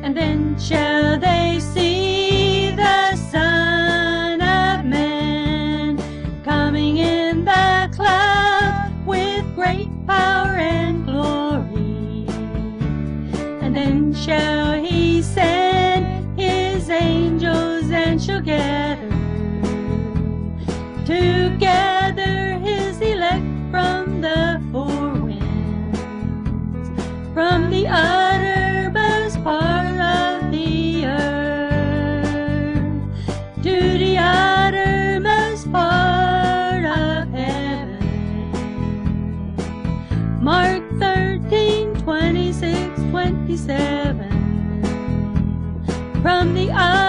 And then shall they see the Son of Man coming in the cloud with great power and glory. And then shall he send his angels and shall gather together his elect from the four winds, from the uttermost part of the earth to the uttermost part of heaven. Mark 13:26-27. From the